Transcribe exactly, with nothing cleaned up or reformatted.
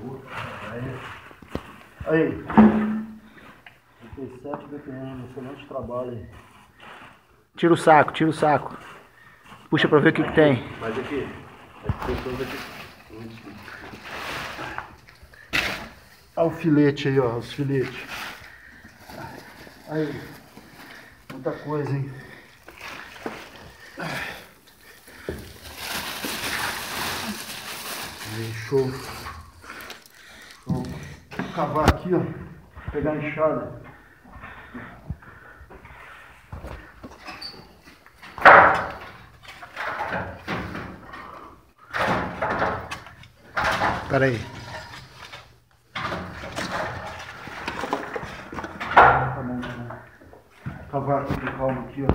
Aí, trinta e sete B P M, excelente trabalho aí. Tira o saco, tira o saco. Puxa pra ver o que que tem. Mas aqui, as pessoas aqui. Olha o filete aí, ó, os filetes. Aí, muita coisa, hein? Aí, show. Show. Vou cavar aqui, ó. Pegar a enxada. Pera aí.